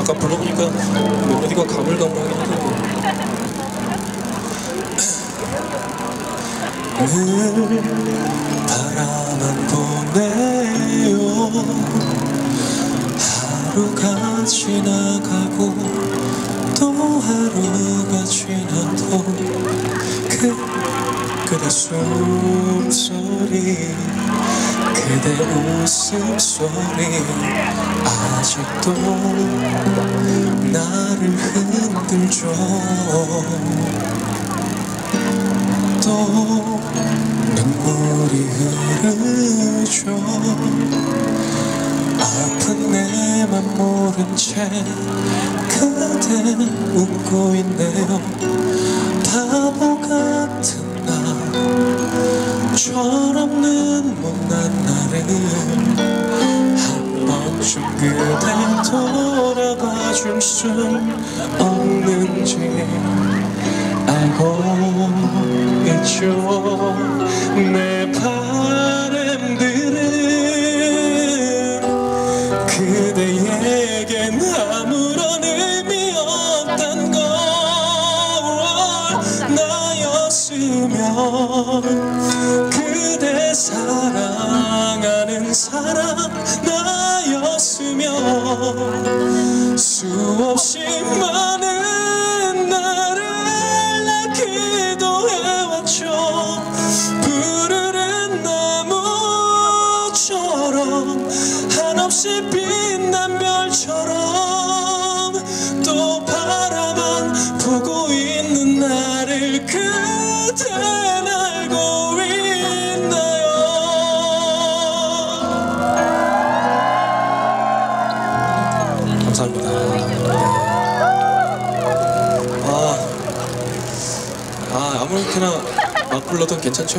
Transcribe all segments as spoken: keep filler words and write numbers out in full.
아까 불러보니까 멜로디가 가물가물하긴 하더라고요. 늘 바라만 보내요. 하루가 지나가고 또 하루가 지나도 그, 그대 숨소리 그대 웃음소리 아직도 나를 흔들죠. 또 눈물이 흐르죠. 아픈 내 맘 모른 채 그대 웃고 있네요. 바보 같은 나 철없는 못난 나를 한 번쯤 그대 돌아봐 줄 수 없는지 알고 있죠. 내 바람들은 그대에겐 아무런 의미 없단 걸. 나였으면 그대 사랑하는 사람 나였으면 수없이 많은 나를 나 기도해왔죠. 푸르른 나무처럼 한없이 빛난 별처럼 또 바라만 보고 있는 나를 그댄 알고 있나요? 감사합니다. 아, 아 아무렇게나 막 불러도 괜찮죠?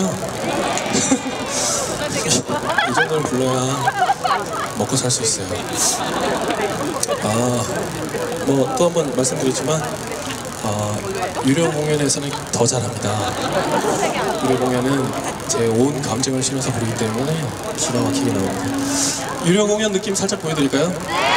이 정도는 불러야 먹고 살 수 있어요. 아, 뭐 또 한 번 말씀드리지만 어, 유료 공연에서는 더 잘합니다. 유료 공연은 제 온 감정을 실어서 부르기 때문에 기가 막히게 나옵니다. 유료 공연 느낌 살짝 보여드릴까요?